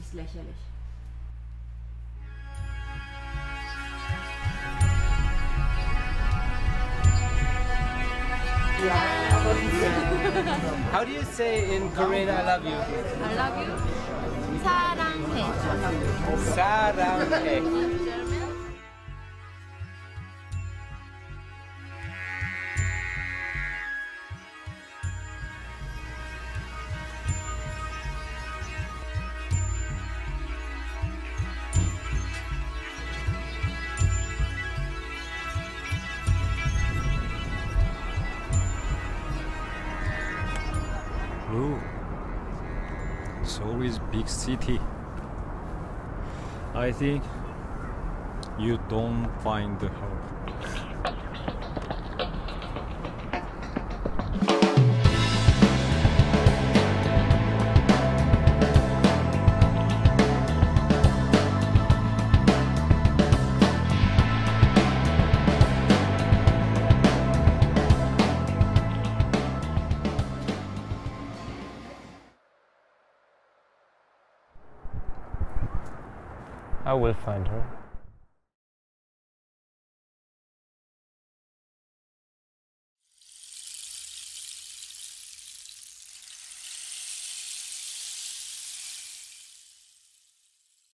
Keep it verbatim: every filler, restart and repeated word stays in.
ist lächerlich. How do you say in Korean I love you? I love you. 사랑해. 사랑해. Blue. It's always big city. I think you don't find her. I will find her.